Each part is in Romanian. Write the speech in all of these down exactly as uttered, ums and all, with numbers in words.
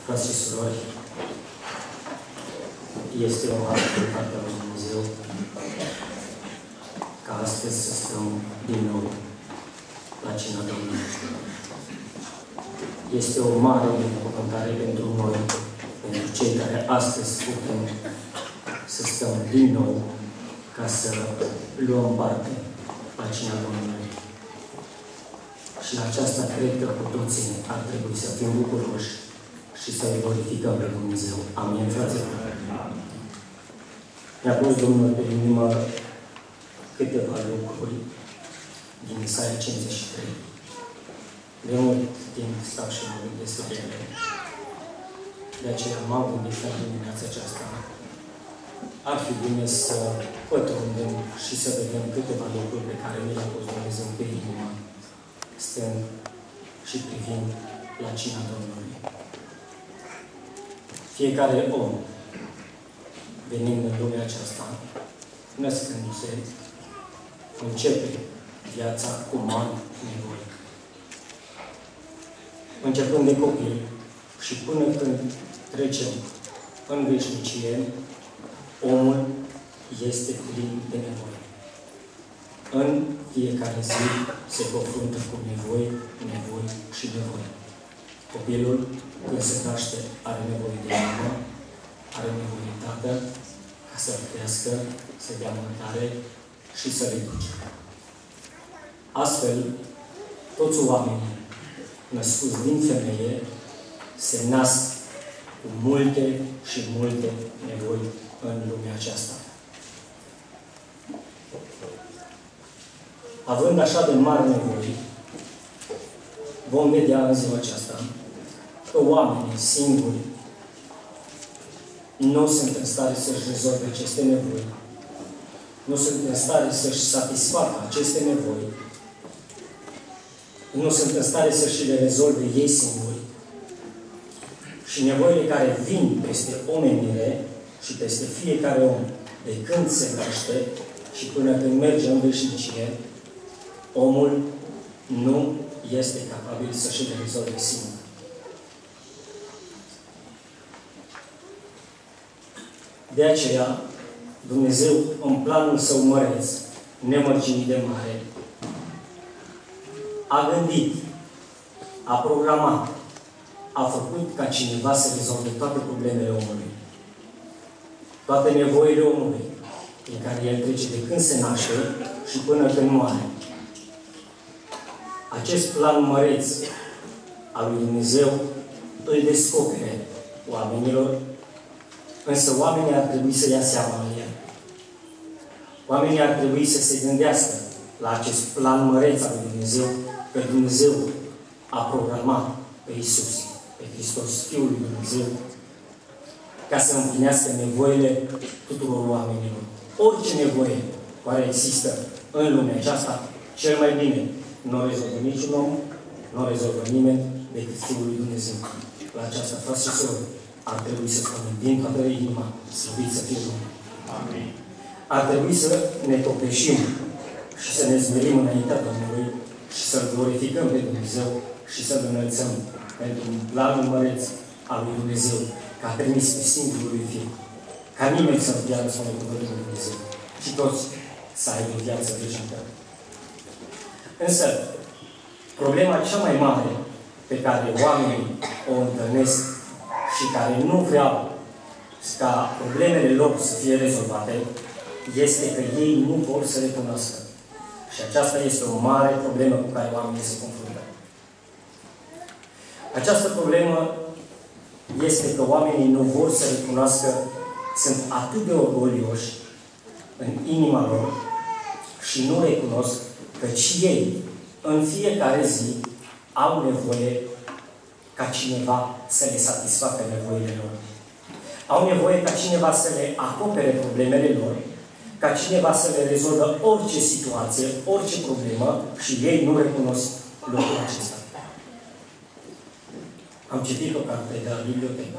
Frați și surori, este o mare bunătate a lui Dumnezeu ca astăzi să stăm din nou la cina Domnului. Este o mare binecuvântare pentru noi, pentru cei care astăzi putem să stăm din nou ca să luăm parte la cina Domnului. Și la aceasta cred că cu toții ar trebui să fim bucuroși și să-i glorificăm pe Dumnezeu. Amin, fraților. Mi-a pus Domnul pe inimă câteva lucruri din Isaia cincizeci și trei. De mult timp stau și mă gândesc despre ele. De aceea m-am gândit în dimineața aceasta. Ar fi bine să pătrundem și să vedem câteva lucruri pe care mi le-a pus Dumnezeu pe inimă, stând și privind la cina Domnului. Fiecare om, venind în lumea aceasta, născându-se, începe viața cu mari nevoi. Începând de copil și până când trecem în veșnicie, omul este plin de nevoi. În fiecare zi se confruntă cu nevoi, nevoi și nevoi. Copilul, când se naște, are nevoie de mamă, are nevoie de tată, ca să crească, să dea mâncare și să ridice. Astfel, toți oamenii născuți din femeie se nasc cu multe și multe nevoi în lumea aceasta. Având așa de mari nevoi, vom vedea în ziua aceasta că oamenii singuri nu sunt în stare să-și rezolve aceste nevoi, nu sunt în stare să-și satisfacă aceste nevoi, nu sunt în stare să-și le rezolve ei singuri și nevoile care vin peste omenire și peste fiecare om de când se naște și până când merge în veșnicie, omul nu este capabil să-și le rezolve singur. De aceea, Dumnezeu, în planul Său măreț, nemărginit de mare, a gândit, a programat, a făcut ca cineva să rezolve toate problemele omului. Toate nevoile omului, în care el trece de când se naște și până când moare. Acest plan măreț al lui Dumnezeu îl descopere oamenilor, însă oamenii ar trebui să ia seama în el. Oamenii ar trebui să se gândească la acest plan măreț al lui Dumnezeu, că Dumnezeu a programat pe Iisus, pe Hristos, Fiul lui Dumnezeu, ca să împlinească nevoile tuturor oamenilor. Orice nevoie care există în lumea aceasta, cel mai bine nu o rezolvă niciun om, nu o rezolvă nimeni decât Fiul lui Dumnezeu. La aceasta, frați și surori, ar trebui să spunem din toată inima, slăvit să fie Domnul. Amin. Ar trebui să ne topeșim și să ne zmerim înaintea Domnului și să-L glorificăm pe Dumnezeu și să-L înălțăm pentru planul măreț al lui Dumnezeu, că a trimis pe singurul lui Fiu. Ca nimeni să nu piară, spune cuvântul lui Dumnezeu. Și toți să aibă viață veșnică. Însă, problema cea mai mare pe care oamenii o întâlnesc și care nu vreau ca problemele lor să fie rezolvate, este că ei nu vor să recunoască. Și aceasta este o mare problemă cu care oamenii se confruntă. Această problemă este că oamenii nu vor să recunoască, sunt atât de orgolioși în inima lor și nu recunosc că și ei, în fiecare zi, au nevoie ca cineva să le satisfacă nevoile lor. Au nevoie ca cineva să le acopere problemele lor, ca cineva să le rezolvă orice situație, orice problemă și ei nu recunosc lucrul acesta. Am citit o carte de la bibliotecă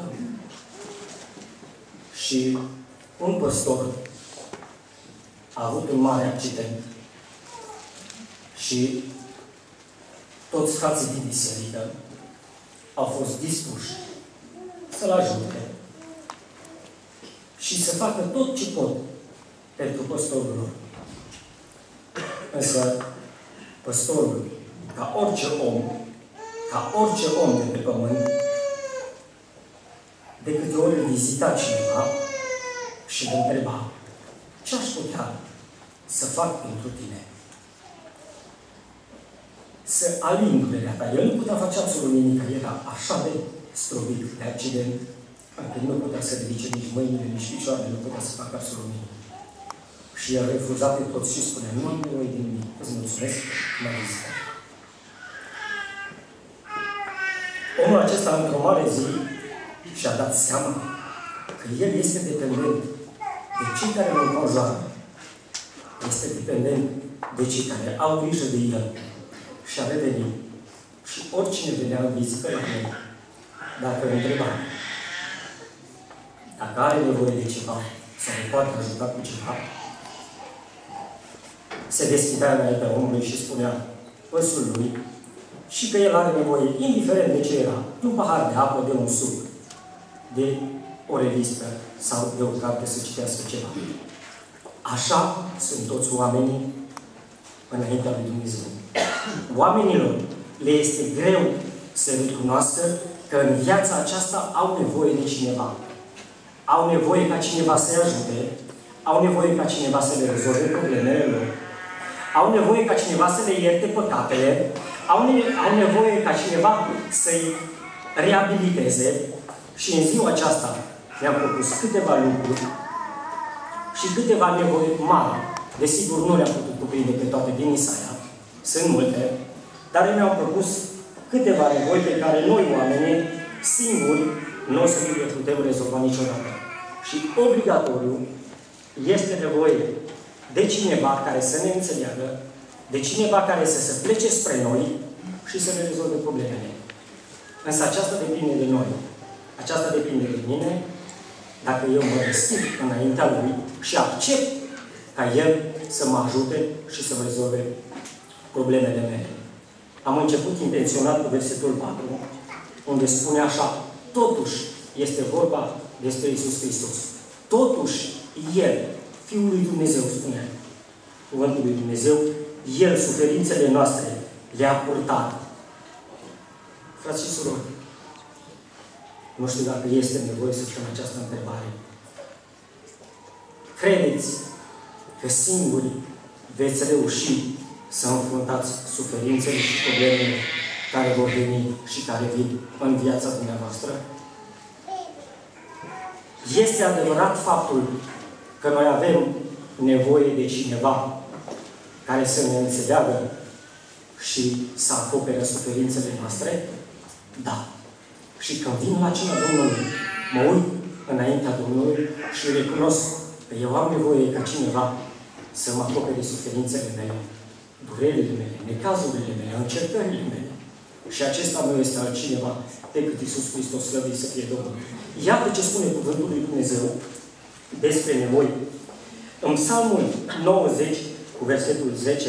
și un păstor a avut un mare accident și toți frații din biserică au fost dispuși să-l ajute și să facă tot ce pot pentru păstorul lor. Însă, păstorul, ca orice om, ca orice om de pe pământ, de câte ori îl vizita cineva și îl întreba: ce aș putea să fac pentru tine? Să alin durerea ta. El nu putea face absolut nimic, că era așa de strobit de accident, încât nu putea să ridice nici mâinile, nici picioarele, nu putea să facă absolut nimic. Și el refuza pe toți și spunea: nu am nevoie de nimic, îți mulțumesc, mă vizită. Omul acesta, într-o mare zi, și-a dat seama că el este dependent de cei care îl înconjoară. Este dependent de cei care au grijă de el. Și a revenit. Și oricine venea în vizită la el, dacă îl întreba dacă are nevoie de ceva sau îl poate ajuta cu ceva, se deschidea înaintea omului și spunea păsul lui și că el are nevoie, indiferent de ce era, de un pahar de apă, de un suc, de o revistă sau de o carte să citească ceva. Așa sunt toți oamenii înaintea lui Dumnezeu. Oamenilor le este greu să recunoască că în viața aceasta au nevoie de cineva. Au nevoie ca cineva să-i ajute, au nevoie ca cineva să le rezolve problemele lor, au nevoie ca cineva să le ierte păcatele, au, ne au nevoie ca cineva să-i reabiliteze. Și în ziua aceasta mi-am propus câteva lucruri și câteva nevoi mari. Desigur, nu le-am putut cuprinde pe toate din Isaia. Sunt multe, dar eu mi-am propus câteva nevoi pe care noi, oamenii, singuri, nu o să le putem rezolva niciodată. Și obligatoriu este nevoie de cineva care să ne înțeleagă, de cineva care să se plece spre noi și să ne rezolve problemele. Însă aceasta depinde de noi. Aceasta depinde de mine, dacă eu mă deschid înaintea Lui și accept ca El să mă ajute și să mă rezolve problemele mele. Am început intenționat cu versetul patru, unde spune așa: totuși este vorba despre Iisus Hristos. Totuși, El, Fiul lui Dumnezeu, spune cuvântul lui Dumnezeu, El suferințele noastre le-a purtat. Frați și surori, nu știu dacă este nevoie să punem această întrebare. Credeți că singuri veți reuși să înfruntați suferințele și problemele care vor veni și care vin în viața dumneavoastră? Este adevărat faptul că noi avem nevoie de cineva care să ne înțeleagă și să acopere suferințele noastre? Da. Și când vin la cina Domnului, mă uit înaintea Domnului și recunosc că eu am nevoie ca cineva să mă acopere suferințele mele, durerile mele, necazurile mele, încercările mele. Și acesta nu este altcineva decât Iisus Hristos, slăvit să fie Domnul. Iată ce spune cuvântul lui Dumnezeu despre nevoi. În Psalmul nouăzeci, cu versetul zece,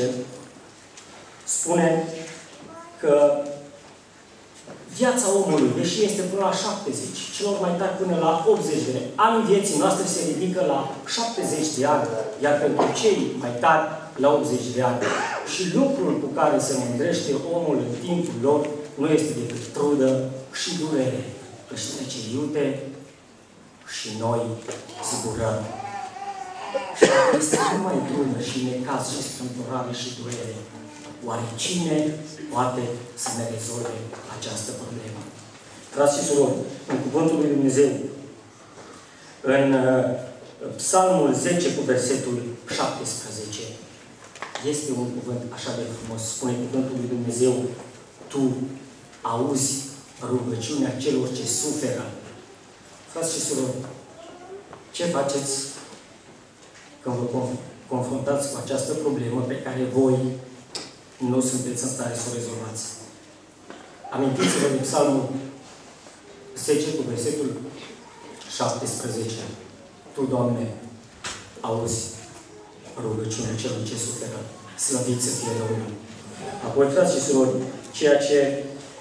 spune că viața omului, deși este până la șaptezeci, celor mai tari până la optzeci de ani, vieții noastre se ridică la șaptezeci de ani, iar pentru cei mai tari la optzeci de ani. Și lucrul cu care se mândrește omul în timpul lor nu este decât trudă și durere. Își trece iute și noi zburăm. Și este numai trudă și necaz și strâmtorare și durere. Oare cine poate să ne rezolve această problemă? Frați și surori, în cuvântul lui Dumnezeu, în uh, Psalmul zece cu versetul șaptesprezece, este un cuvânt așa de frumos. Spune cuvântul lui Dumnezeu: Tu auzi rugăciunea celor ce suferă. Frați și surori, ce faceți când vă confruntați cu această problemă pe care voi nu sunteți în stare să o rezolvați? Amintiți-vă din Psalmul zece cu versetul șaptesprezece. Tu, Doamne, auzi rugăciunea celor ce suferă. Slăvit să fie Domnul. Apoi, frați și surori, ceea ce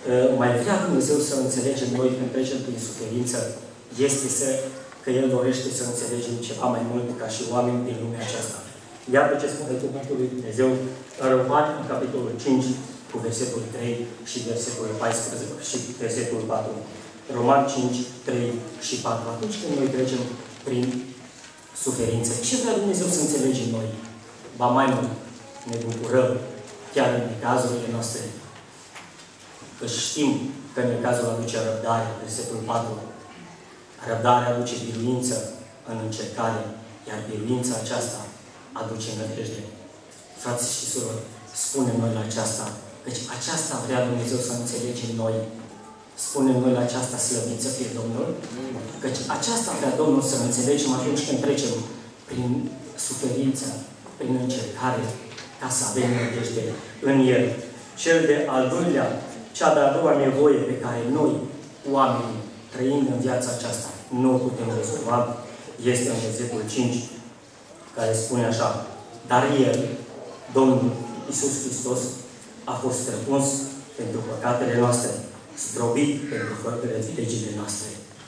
mai vrea Dumnezeu să înțelegem noi când trecem prin suferință, este să, că El dorește să înțelegem ceva mai mult ca și oameni din lumea aceasta. Iată ce spune cuvântul lui Dumnezeu în Romani, în capitolul cinci, cu versetul trei și versetul paisprezece și versetul patru. Romani cinci, trei și patru. Atunci când noi trecem prin suferință, ce vrea Dumnezeu să înțelegem noi? Ba mai mult, ne bucurăm chiar în necazurile noastre. Că știm că în necazul aduce răbdare, versetul patru. Răbdarea aduce biruință în încercare, iar biruința aceasta aduce nădejde. Frați și surori, spunem noi la aceasta, căci aceasta vrea Dumnezeu să înțelegem noi. Spunem noi la aceasta, slăvit să fie Domnul, căci aceasta vrea Domnul să înțelegem atunci când trecem prin suferință, prin încercare, ca să avem nădejde în El. Cel de al doilea, cea de-a doua nevoie pe care noi, oamenii, trăind în viața aceasta, nu o putem rezolva, este în versetul cinci, care spune așa: dar El, Domnul Iisus Hristos, a fost străpuns pentru păcatele noastre, zdrobit pentru fărările legile noastre.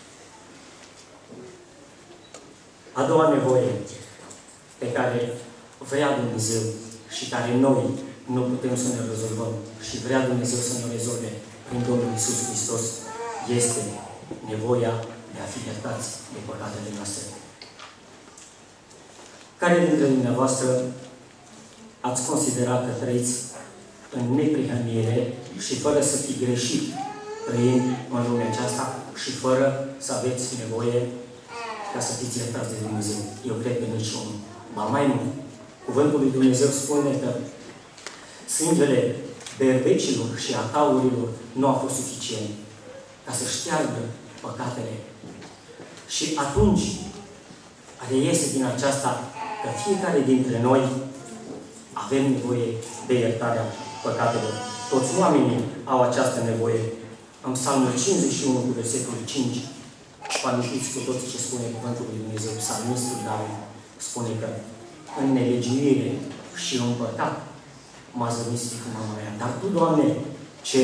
A doua nevoie pe care vrea Dumnezeu și care noi nu putem să ne rezolvăm și vrea Dumnezeu să ne rezolve prin Domnul Iisus Hristos este nevoia de a fi iertați de păcatele noastre. Care dintre dumneavoastră ați considerat că trăiți în neprihănire și fără să fi greșit trăind în lumea aceasta și fără să aveți nevoie ca să fiți iertați de Dumnezeu? Eu cred că niciunul. Ba mai mult, cuvântul lui Dumnezeu spune că sângele berbecilor și a taurilor nu a fost suficient ca să șteargă păcatele. Și atunci reiese din aceasta că fiecare dintre noi avem nevoie de iertarea păcatelor. Toți oamenii au această nevoie. În Psalmul cincizeci și unu, cu versetul cinci, vă amintiți cu toții ce spune cuvântul lui Dumnezeu. Psalmistul David spune că în nelegiuire și în păcat m-a zămistit cu mama mea. Dar Tu, Doamne, ce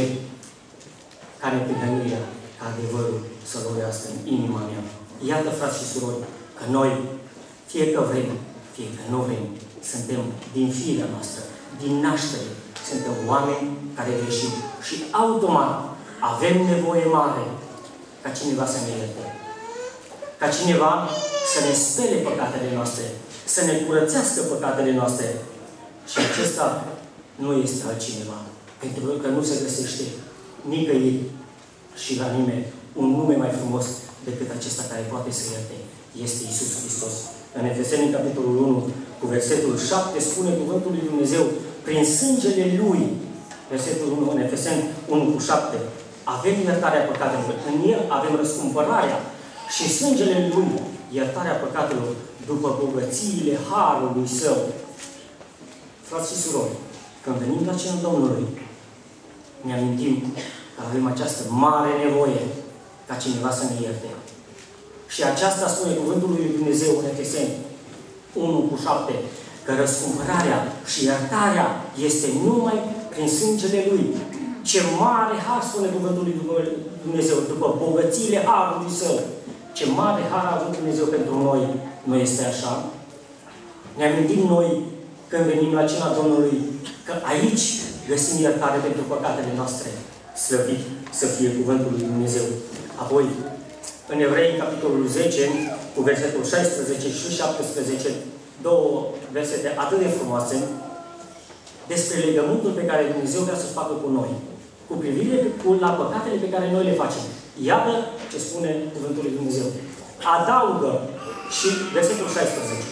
ca neprihănirea, ca adevărul să lovească în inima mea. Iată, frați și surori, că noi, fie că vrem, fie că nu vrem, suntem din firea noastră, din naștere, suntem oameni care greșim și automat avem nevoie mare ca cineva să ne ierte. Ca cineva să ne spele păcatele noastre, să ne curățească păcatele noastre. Și acesta nu este altcineva. Pentru că nu se găsește nicăieri și la nimeni un nume mai frumos decât acesta care poate să ierte. Este Iisus Hristos. În Efeseni, capitolul unu, cu versetul șapte, spune cuvântul lui Dumnezeu: prin sângele Lui, versetul unu, în Efeseni unu cu șapte, avem iertarea păcatelor. În El avem răscumpărarea și sângele Lui, iertarea păcatelor, după bogățiile harului Său. Frați și surori, când venim la cinul Domnului, ne amintim că avem această mare nevoie ca cineva să ne ierte. Și aceasta spune cuvântul lui Dumnezeu în Efeseni unu cu șapte, că răscumpărarea și iertarea este numai prin sângele Lui. Ce mare har, spune cuvântul lui Dumnezeu, după bogățiile harului Său. Ce mare har a avut Dumnezeu pentru noi. Nu este așa? Ne amintim noi, când venim la cina Domnului, că aici găsim iertare pentru păcatele noastre. Slăvit să fie cuvântul lui Dumnezeu. Apoi, în Evrei, capitolul zece, cu versetul șaisprezece și șaptesprezece, două versete atât de frumoase, despre legământul pe care Dumnezeu vrea să-l facă cu noi, cu privire la păcatele pe care noi le facem. Iată ce spune cuvântul lui Dumnezeu. Adaugă și versetul șaisprezece.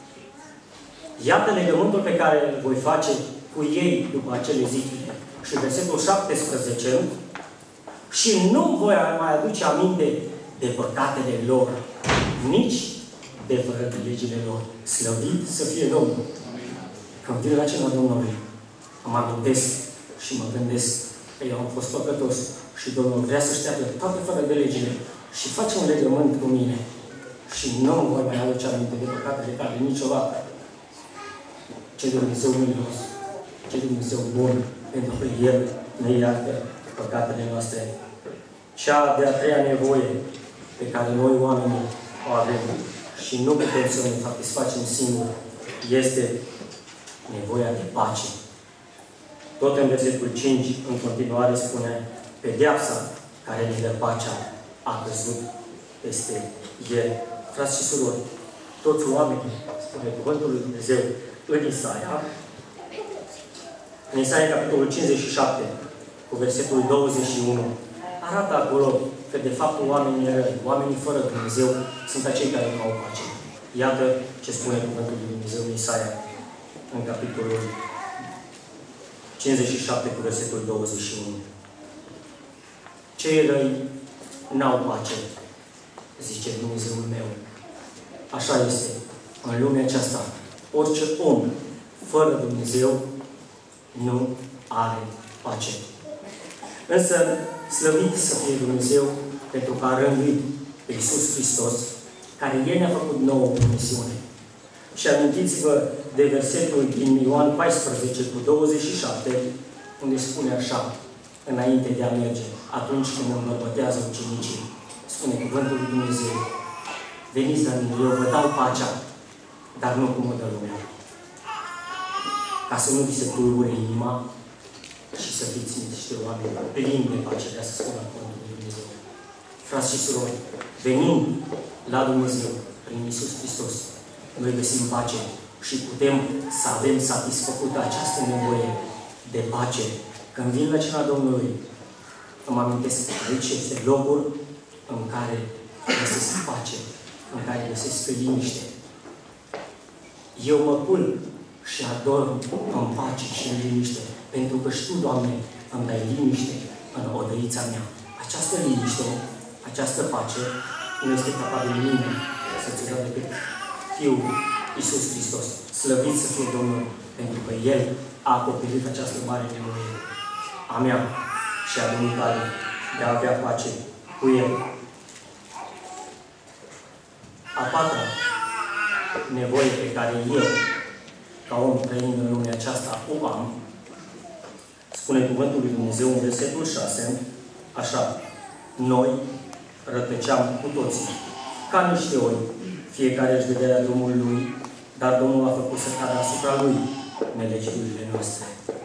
Iată legământul pe care îl voi face cu ei după acele zile. Și versetul șaptesprezece. Și nu voi mai aduce aminte de păcatele lor, nici de fără de legile lor. Slăvit să fie Domnul. Când vin la cina Domnului, mă amintesc și mă gândesc că eu am fost păcătos și Domnul vrea să șteargă toate fără de legile și face un legământ cu mine și nu mă voi mai aduce aminte de păcatele care niciodată. Ce Dumnezeu milos, ce Dumnezeu bun, pentru că El ne iartă păcatele noastre. Cea de-a treia nevoie pe care noi oamenii o avem și nu putem să ne satisfacem singuri este nevoia de pace. Tot în versetul cinci, în continuare, spune: pedeapsa care ne dă pacea a căzut peste el. Frați și surori, toți oamenii, spune cuvântul lui Dumnezeu în Isaia, în Isaia, capitolul cincizeci și șapte, cu versetul douăzeci și unu, arată acolo că, de fapt, oamenii răi, oamenii fără Dumnezeu, sunt acei care nu au pace. Iată ce spune cuvântul lui Dumnezeu în Isaia, în capitolul cincizeci și șapte, cu versetul douăzeci și unu. Cei răi n-au pace, zice Dumnezeul meu. Așa este. În lumea aceasta, orice om fără Dumnezeu nu are pace. Însă, slăvit să fie Dumnezeu pentru că a rânduit pe Iisus Hristos, care El ne-a făcut nouă promisiune. Și amintiți-vă de versetul din Ioan paisprezece cu douăzeci și șapte, unde spune așa, înainte de a merge, atunci când îmbărbătează ucenicii, spune cuvântul lui Dumnezeu: veniți la mine, eu vă dau pacea, dar nu cum o dă lumea. Ca să nu vi se tulbure inima și să fiți niște oameni plini de pace, ca să spună cuvântul lui Dumnezeu. Frați și surori, venind la Dumnezeu prin Iisus Hristos, noi găsim pace și putem să avem satisfăcută această nevoie de pace. Când vin la cina Domnului, îmi amintesc că aici este locul în care găsesc pace, în care găsesc liniște. Eu mă culc și adorm în pace și în liniște, pentru că și Tu, Doamne, îmi dai liniște în odăița mea. Această liniște, această pace, nu este capabil nimeni să-ți dea decât Fiul Iisus Hristos. Slăvit să fie Domnul, pentru că El a acoperit această mare nevoie a mea și a Domnului de a avea pace cu El. A patra nevoie pe care eu, ca om trăind în lumea aceasta, o am, spune cuvântul lui Dumnezeu în versetul șase, așa: noi rătăceam cu toții, ca niște oi, fiecare își dădea drumul lui, dar Domnul a făcut să cadă asupra lui nelegiurile noastre.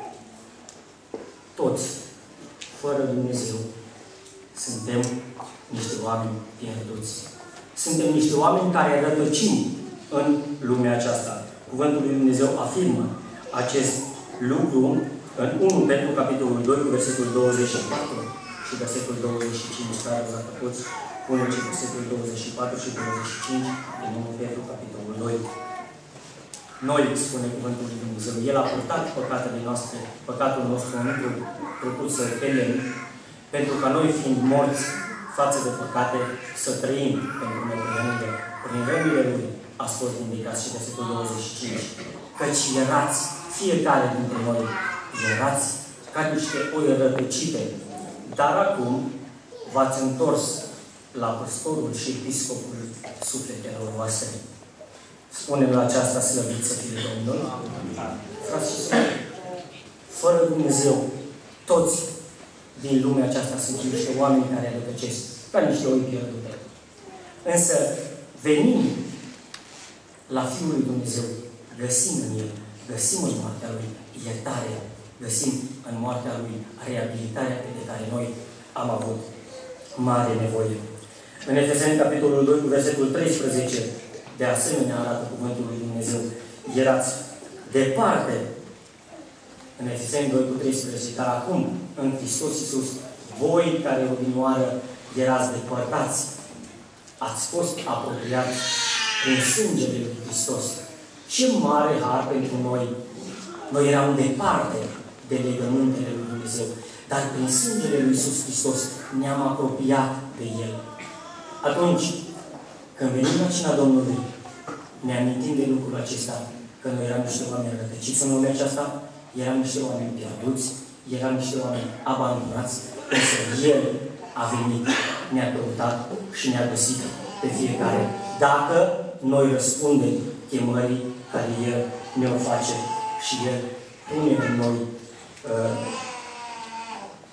Toți, fără Dumnezeu, suntem niște oameni pierduți. Suntem niște oameni care rătăcim în lumea aceasta. Cuvântul lui Dumnezeu afirmă acest lucru în unu Petru, capitolul doi, cu versetul douăzeci și patru și versetul douăzeci și cinci, care, dacă poți, pune și versetul douăzeci și patru și douăzeci și cinci din unu Petru, capitolul doi. Noi, spune cuvântul lui Dumnezeu, El a purtat păcatele noastre, păcatul nostru în trupul Său pe El, pentru ca noi, fiind morți față de păcate, să trăim pentru neprihănire. Prin rănile Lui a fost vindicat, și versetul douăzeci și cinci. Căci erați, fiecare dintre noi, erați ca niște oi rătăcite, dar acum v-ați întors la păstorul și episcopul sufletelor voastre. Spunem la aceasta: slăvit să fie Domnul. Frați și surori, fără Dumnezeu, toți din lumea aceasta sunt niște oameni care rătăcesc, ca niște oi pierdute. Însă, venind la Fiul lui Dumnezeu, găsim în El, găsim în moartea Lui iertare, găsim în moartea Lui reabilitarea de care noi am avut mare nevoie. În Efeseni, capitolul doi, cu versetul treisprezece, de asemenea arată cuvântul lui Dumnezeu: erați departe, în Efeseni doi, cu treisprezece, dar acum, în Hristos Iisus, voi care odinioară erați depărtați, ați fost apropiați prin sângele lui Hristos. Ce mare har pentru noi! Noi eram departe de legământele lui Dumnezeu, dar prin sângele lui Iisus Hristos ne-am apropiat de El. Atunci, când venim la cina Domnului, ne amintim de lucrul acesta, că noi eram niște oameni rătăciți în lumea aceasta, eram niște oameni pierduți, eram niște oameni abandonați, însă El a venit, ne-a căutat și ne-a găsit pe fiecare, dacă noi răspundem chemării care El ne-o face și El pune în noi uh,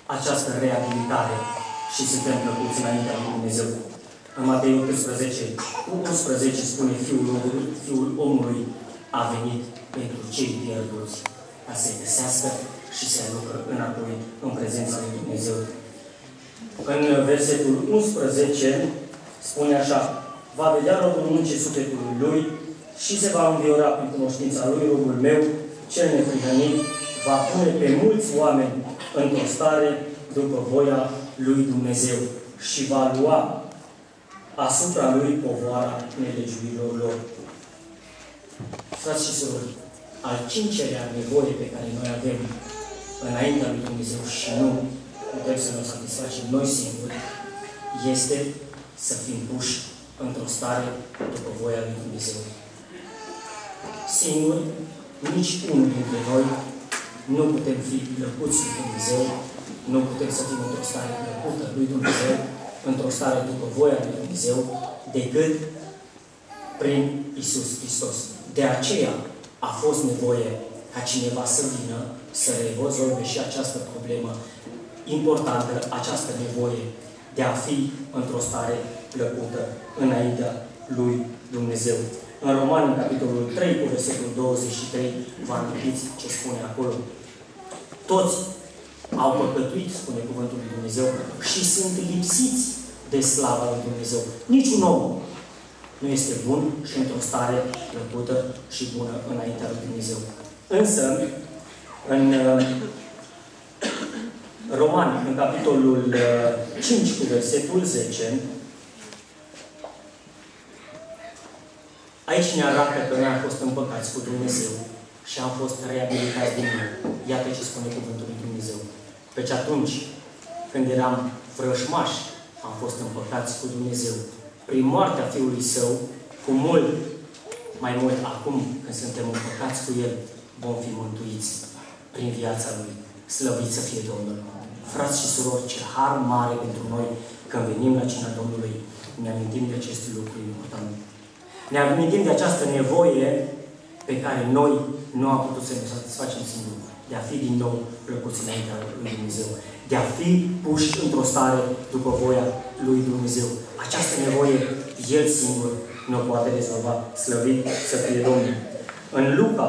această reabilitare și suntem plăcuți înaintea lui Dumnezeu. În Matei optsprezece, cu unsprezece spune Fiul omului, Fiul omului a venit pentru cei pierduți, ca să-i găsească și să-i aducă înapoi în prezența lui Dumnezeu. În versetul unsprezece spune așa: va vedea robul muncii sufletului lui și se va înviora prin cunoștința lui, robul meu, cel neprihănit, va pune pe mulți oameni într-o stare după voia lui Dumnezeu și va lua asupra lui povoara nelegiuirilor lor. Frați și surori, al cincelea nevoie pe care noi avem înaintea lui Dumnezeu și nu putem să ne satisfacem noi singuri, este să fim puși într-o stare după voia lui Dumnezeu. Singuri, nici unul dintre noi nu putem fi plăcuți lui Dumnezeu, nu putem să fim într-o stare plăcută lui Dumnezeu, într-o stare după voia lui Dumnezeu, decât prin Iisus Hristos. De aceea a fost nevoie ca cineva să vină să rezolve și această problemă importantă, această nevoie de a fi într-o stare plăcută înaintea lui Dumnezeu. În Romani, în capitolul trei, cu versetul douăzeci și trei, vă amintiți ce spune acolo? Toți au păcătuit, spune cuvântul lui Dumnezeu, și sunt lipsiți de slava lui Dumnezeu. Niciun om nu este bun și într-o stare plăcută și bună înaintea lui Dumnezeu. Însă, în Romani, în capitolul cinci, cu versetul zece, aici ne arată că noi am fost împăcați cu Dumnezeu și am fost reabilitați din nou. Iată ce spune cuvântul lui Dumnezeu. Căci atunci, când eram vrășmași, am fost împăcați cu Dumnezeu. Prin moartea Fiului Său, cu mult mai mult acum, când suntem împăcați cu El, vom fi mântuiți prin viața Lui. Slăvit să fie Domnul! Frați și surori, ce har mare pentru noi când venim la cina Domnului, ne amintim de aceste lucruri importante. Ne amintim de această nevoie pe care noi nu am putut să ne satisfacem singuri, de a fi din nou plăcuți înaintea lui Dumnezeu, de a fi puși într-o stare după voia lui Dumnezeu. Această nevoie, El singur nu o poate rezolva. Slăvit să fie Domnul! În Luca,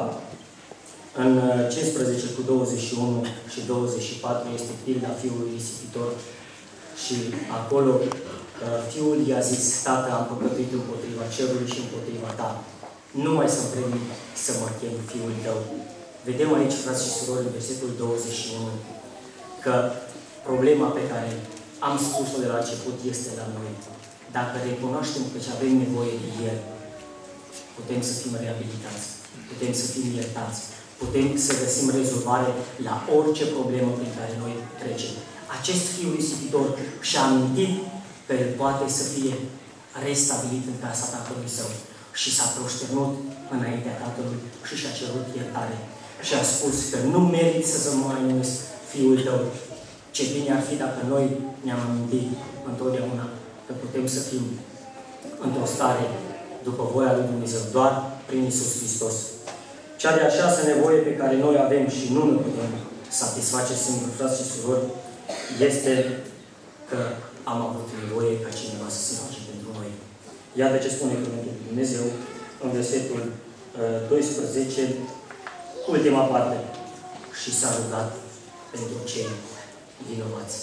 în cincisprezece cu douăzeci și unu și douăzeci și patru, este pilda fiului risipitor și acolo fiul i-a zis: Tată, am păcătuit împotriva cerului și împotriva ta. Nu mai sunt primit să mă chem fiul tău. Vedem aici, frați și surori, în versetul douăzeci și unu, că problema pe care am spus-o de la început este la noi. Dacă recunoaștem că avem nevoie de El, putem să fim reabilitați, putem să fim iertați, putem să găsim rezolvare la orice problemă prin care noi trecem. Acest fiu risipitor și-a amintit că el poate să fie restabilit în casa tatălui său și s-a proșternut înaintea tatălui și și-a cerut iertare. Și a spus că nu merit să mă mai numesc fiul tău. Ce bine ar fi dacă noi ne-am amintit întotdeauna că putem să fim într-o stare după voia lui Dumnezeu, doar prin Iisus Hristos. Cea de-a șasea nevoie pe care noi avem și nu ne putem satisface singuri, frați și surori, este că am avut nevoie ca cineva să se roage pentru noi. Iată ce spune cuvântul lui Dumnezeu în versetul uh, doisprezece, ultima parte. Și s-a rugat pentru cei vinovați.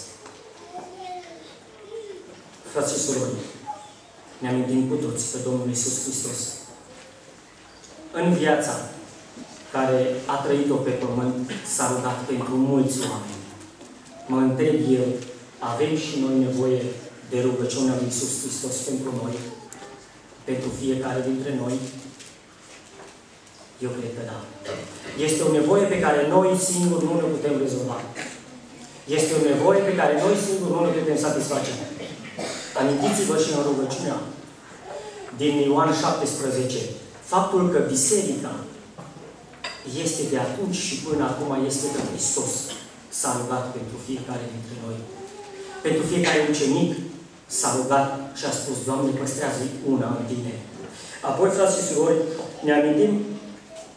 Frați și surori, ne amintim cu toți că Domnul Iisus Hristos, în viața care a trăit-o pe pământ, s-a rugat pentru mulți oameni. Mă întreb eu, avem și noi nevoie de rugăciunea lui Iisus Hristos pentru noi, pentru fiecare dintre noi? Eu cred că da. Este o nevoie pe care noi singuri nu ne putem rezolva. Este o nevoie pe care noi singuri nu ne putem satisface. Amintiți-vă și în rugăciunea din Ioan șaptesprezece, faptul că Biserica este de atunci și până acum este că Hristos s-a rugat pentru fiecare dintre noi. Pentru fiecare ucenic s-a rugat și a spus: Doamne, păstrează-i una în Tine. Apoi, frați și surori, ne amintim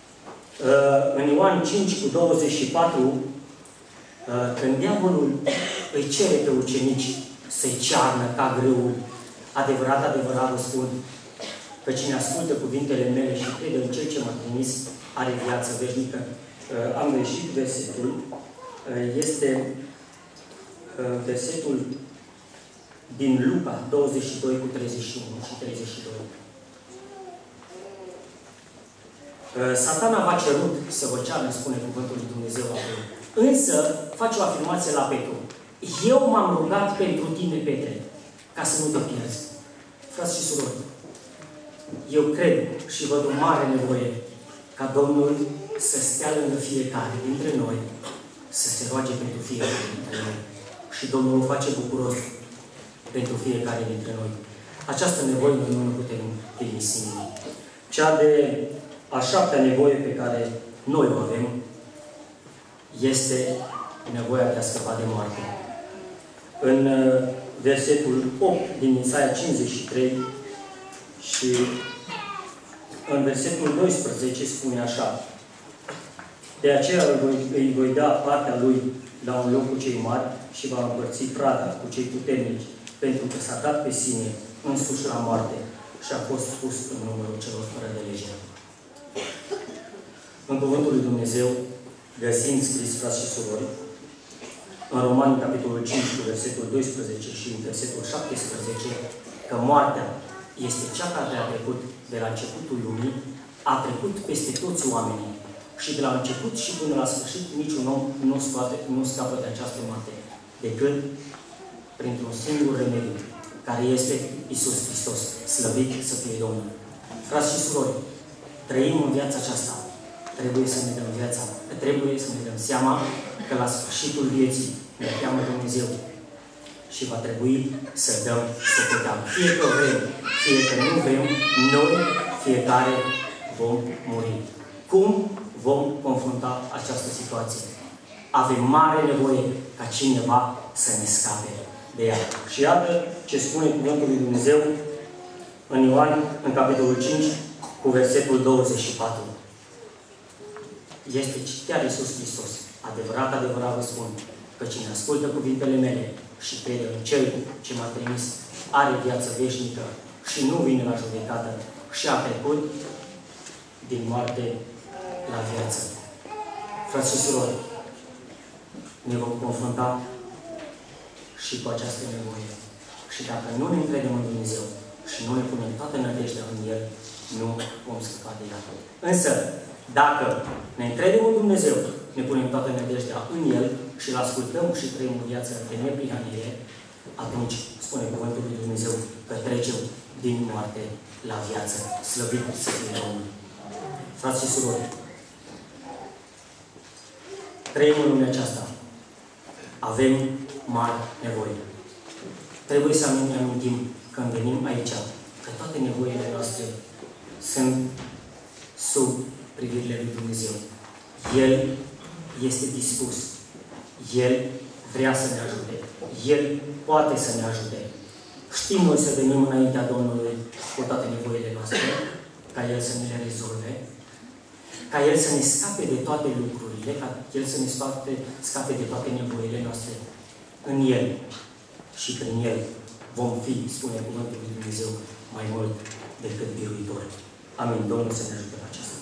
în Ioan cinci cu douăzeci și patru, când diavolul îi cere pe ucenici să-i cearnă ca grâul. Adevărat, adevărat vă spun, că cine ascultă cuvintele mele și crede în Cel ce m-a trimis, are viață veșnică. Am greșit versetul. Este versetul din Luca douăzeci și doi cu treizeci și unu și treizeci și doi. Satana v-a cerut să vă cearnă, spune cuvântul lui Dumnezeu acolo. Însă, face o afirmație la Petru. Eu m-am rugat pentru tine, Petre, ca să nu te pierzi. Frați și surori, eu cred și văd o mare nevoie ca Domnul să stea lângă fiecare dintre noi, să se roage pentru fiecare dintre noi. Și Domnul o face bucuros pentru fiecare dintre noi. Această nevoie noi nu putem primi singuri. Cea de a șaptea nevoie pe care noi o avem este nevoia de a scăpa de moarte. În versetul opt din Isaia cincizeci și trei și în versetul doisprezece spune așa: de aceea îi voi, îi voi da partea lui la un loc cu cei mari și va împărți prada cu cei puternici, pentru că s-a dat pe sine însuși la moarte și a fost pus în numărul celor fără de lege. În Cuvântul lui Dumnezeu găsim scris, frați și surori, în Romani, capitolul cinci, cu versetul doisprezece și în versetul șaptesprezece, că moartea este cea care a trecut de la începutul lumii, a trecut peste toți oamenii și de la început și până la sfârșit niciun om nu, scoate, nu scapă de această moarte, decât printr-un singur remediu, care este Iisus Hristos, slăvit să fie Domnul. Frați și surori, trăim în viața aceasta. Trebuie să ne dăm viața. Trebuie să ne dăm seama că la sfârșitul vieții ne cheamă Dumnezeu și va trebui să dăm socoteală. Fie că vrem, fie că nu vrem, noi, fiecare, vom muri. Cum vom confrunta această situație? Avem mare nevoie ca cineva să ne scape de ea. Și iată ce spune Cuvântul lui Dumnezeu în Ioan, în capitolul cinci, cu versetul douăzeci și patru. Este chiar Iisus Hristos. Adevărat, adevărat vă spun, că cine ascultă cuvintele mele și crede în Cel ce m-a trimis, are viață veșnică și nu vine la judecată și a trecut din moarte la viață. Frați și surori, ne vom confrunta și cu această nevoie. Și dacă nu ne încredem în Dumnezeu și nu ne punem toată nădejdea în El, nu vom scăpa de ea. Însă, dacă ne încredem în Dumnezeu, ne punem toată nădejdea în El și îl ascultăm și trăim o viață de neprihănire, atunci spune Cuvântul lui Dumnezeu că trecem din moarte la viață. Slăvit să fie Domnul. Frați și surori, trăim în lumea aceasta. Avem mari nevoi. Trebuie să ne amintim când venim aici că toate nevoile noastre sunt sub privirile lui Dumnezeu. El este dispus. El vrea să ne ajute. El poate să ne ajute. Știm noi să venim înaintea Domnului cu toate nevoile noastre, ca El să ne le rezolve, ca El să ne scape de toate lucrurile, ca El să ne scape, scape de toate nevoile noastre. În El și prin El vom fi, spune Cuvântul lui Dumnezeu, mai mult decât biruitori. Amin. Domnul să ne ajute la aceasta.